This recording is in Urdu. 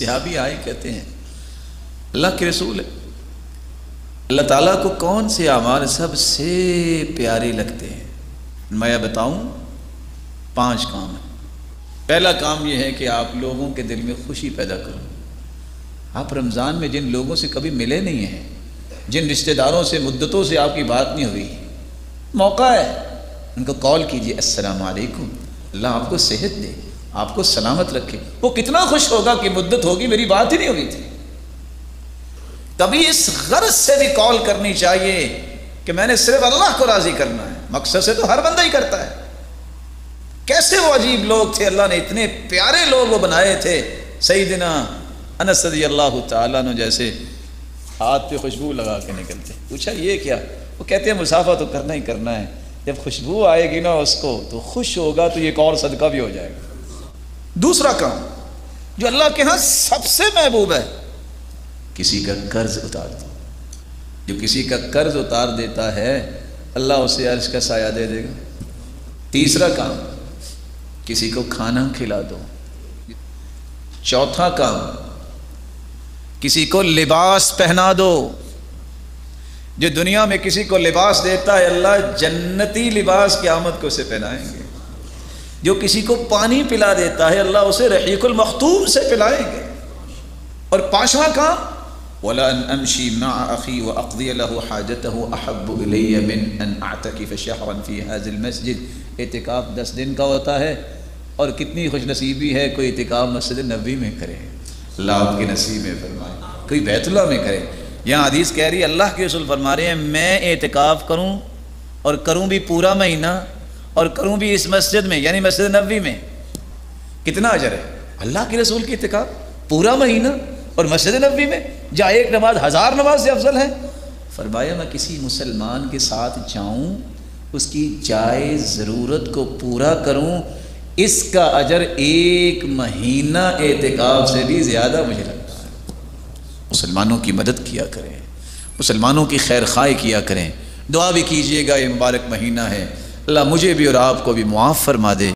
صحابی آئے کہتے ہیں اللہ کے رسول ہے، اللہ تعالیٰ کو کون سے اعمال سب سے پیارے لگتے ہیں؟ میں بتاؤں 5 کام ہیں۔ پہلا کام یہ ہے کہ آپ لوگوں کے دل میں خوشی پیدا کرو۔ آپ رمضان میں جن لوگوں سے کبھی ملے نہیں ہیں، جن رشتہ داروں سے مدتوں سے آپ کی بات نہیں ہوئی، موقع ہے، ان کو کال کیجئے، السلام علیکم، اللہ آپ کو صحت دے، آپ کو سلامت رکھے۔ وہ کتنا خوش ہوگا کہ مدت ہوگی میری بات ہی نہیں ہوئی تھی۔ کبھی اس غرض سے بھی کال کرنی چاہیے کہ میں نے صرف اللہ کو راضی کرنا ہے، مقصد سے تو ہر بندہ ہی کرتا ہے۔ کیسے وہ عجیب لوگ تھے، اللہ نے اتنے پیارے لوگ وہ بنائے تھے۔ سیدنا انس رضی اللہ تعالیٰ عنہ جیسے ہاتھ پہ خوشبو لگا کے نکلتے، پوچھا یہ کیا؟ وہ کہتے ہیں مسافہ تو کرنا ہی کرنا ہے، جب خوشبو آئے گی نا اس کو تو خوش ہوگا تو ایک اور صدقہ بھی ہو جائے گا۔ دوسرا کام جو اللہ کے ہاں سب سے محبوب ہے، کسی کا قرض اتار دو۔ جو کسی کا قرض اتار دیتا ہے اللہ اسے عرش کا سایہ دے دے گا۔ تیسرا کام کسی کو کھانا کھلا دو۔ چوتھا کام کسی کو لباس پہنا دو۔ جو دنیا میں کسی کو لباس دیتا ہے اللہ جنتی لباس قیامت کو اسے پہنائیں گے۔ جو کسی کو پانی پلا دیتا ہے اللہ اسے رحیق المختوم سے پلائیں گے۔ اور 5واں کام وَلَا أَنْ أَمْشِي مَعَ أَخِي وَأَقْضِيَ لَهُ حَاجَتَهُ أَحَبُّ إِلَيَّ مِنْ أَنْ أَعْتَكِفَ شَهْرًا فِي هَذَا الْمَسْجِدِ۔ اعتکاف 10 دن کا ہوتا ہے، اور کتنی خوش نصیبی ہے کوئی اعتکاف مسجد نبوی میں کرے، اللہ آپ کے نصیب میں فرمائے، کوئی بیت اللہ میں کرے۔ یہاں حدیث کہہ رہی ہے اللہ کے رسول فرما رہے ہیں میں اعتکاف کروں، اور کروں بھی پورا مہینہ، اور کروں بھی اس مسجد میں یعنی مسجد نبوی میں، کتنا اجر ہے؟ اللہ کے رسول کی اعتکاف پورا مہینہ اور مسجد نبوی میں، جہاں ایک نماز 1000 نماز سے افضل ہے۔ فرمایا میں کسی مسلمان کے ساتھ جاؤں، اس کی جائز ضرورت کو پورا کروں، اس کا اجر 1 مہینہ اعتکاف سے بھی زیادہ مجھے لگتا ہے۔ مسلمانوں کی مدد کیا کریں، مسلمانوں کی خیر خواہی کیا کریں، دعا بھی کیجئے گا، یہ مبارک مہینہ ہے، اللہ مجھے بھی اور آپ کو بھی معاف فرما دے۔